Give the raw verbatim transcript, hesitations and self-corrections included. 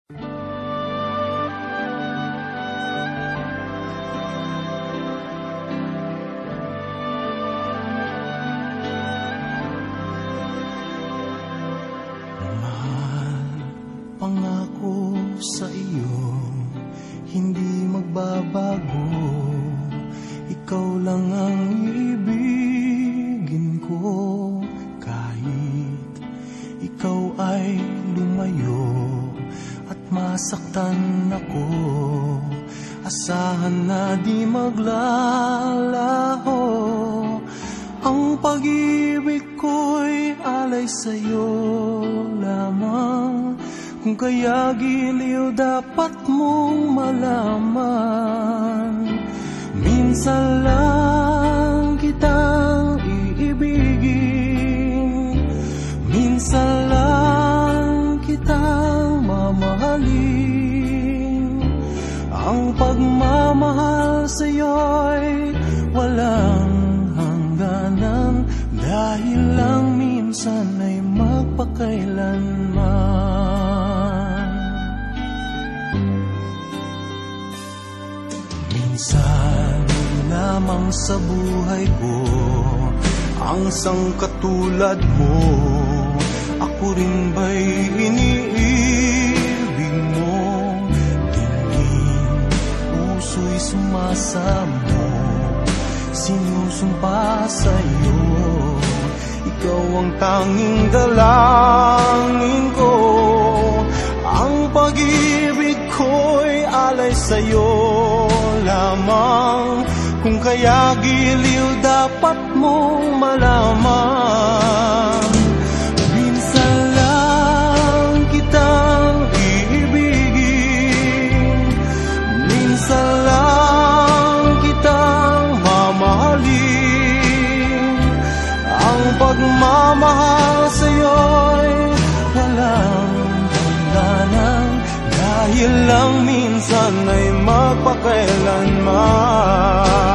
Pangako sa iyo, hindi magbabago. Ikaw lang ang ibigin ko. Kahit ikaw ay lumayo at masaktan ako, asahan na di maglalaho. Ang pag-ibig ko'y alay sa'yo lamang. Kung kaya giliw dapat mong malaman, minsan lang kitang iibigin, minsan lang kitang mamahalin. Ang pagmamahal sa'yo'y walang hangganan, dahil lang minsan ay magpakailanman. Minsan lamang sa buhay ko ang sangkatulad mo. Ako rin ba'y iniibig mo? Tingin, puso'y sumasamo, sinusumpa sa'yo. Ikaw ang tanging dalangin ko. Ang pag-ibig ko'y alay sa'yo lamang. Kung kaya giliw dapat mong malaman, minsan lang kitang iibigin, minsan lang kitang mamahalin. Ang pagmamahal sa'yo'y walang hangganan, dahil lang minsan ay magpakailanman.